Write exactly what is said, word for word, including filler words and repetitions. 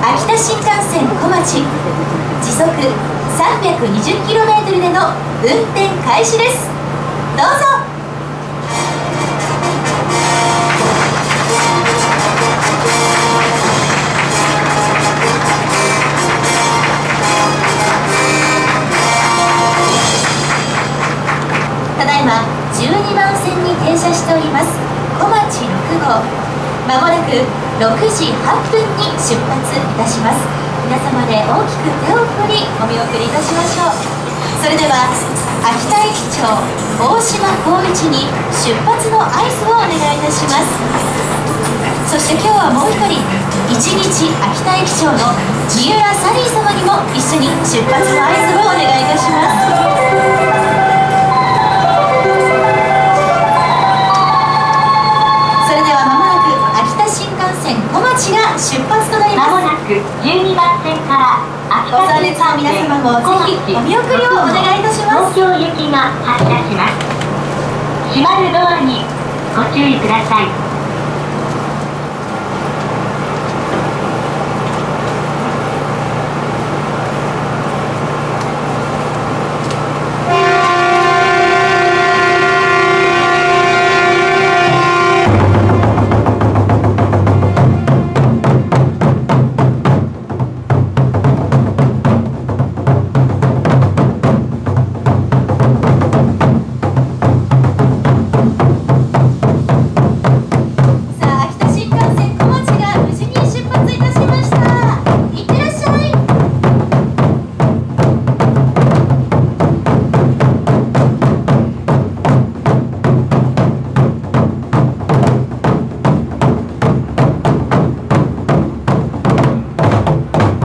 秋田新幹線小町、時速 さんびゃくにじゅっキロメートル での運転開始です。どうぞ。ただいまじゅうにばんせんに停車しております小町ろくごう、まもなくろくじはっぷんに出発いたします。皆様で大きく手を振りお見送りいたしましょう。それでは秋田駅長大島光一に出発の合図をお願いいたします。そして今日はもう一人、一日秋田駅長の三浦サリー様にも一緒に出発の合図をお願いいたします。出発となります。 まもなくじゅうにばんせんから秋田新幹線ご参列の皆様もぜひお見送りをお願いいたします。 東京行きが発車します。閉まるドアにご注意ください。